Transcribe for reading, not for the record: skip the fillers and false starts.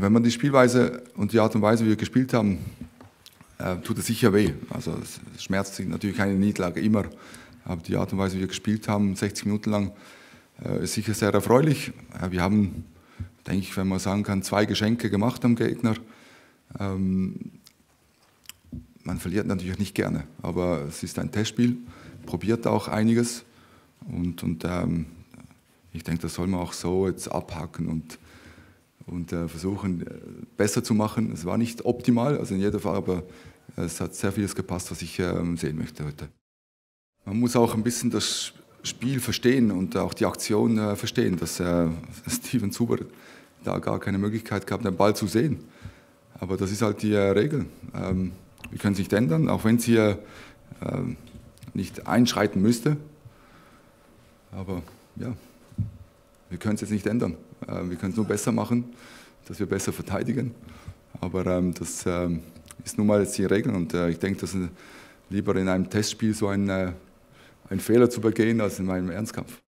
wenn man die Spielweise und die Art und Weise, wie wir gespielt haben, tut es sicher weh. Also es schmerzt sich natürlich eine Niederlage immer. Aber die Art und Weise, wie wir gespielt haben, 60 Minuten lang, ist sicher sehr erfreulich. Wir haben, denke ich, wenn man sagen kann, 2 Geschenke gemacht am Gegner. Man verliert natürlich nicht gerne, aber es ist ein Testspiel, probiert auch einiges. Und ich denke, das soll man auch so jetzt abhaken und versuchen, besser zu machen. Es war nicht optimal, also in jeder Fall, aber es hat sehr vieles gepasst, was ich sehen möchte heute. Man muss auch ein bisschen das Spiel verstehen und auch die Aktion verstehen, dass Steven Zuber da gar keine Möglichkeit gehabt, den Ball zu sehen. Aber das ist halt die Regel. Wir können es nicht ändern, auch wenn sie nicht einschreiten müsste. Aber ja, wir können es jetzt nicht ändern. Wir können es nur besser machen, dass wir besser verteidigen. Aber das ist nun mal jetzt die Regel und ich denke, dass lieber in einem Testspiel so einen Fehler zu begehen als in einem Ernstkampf.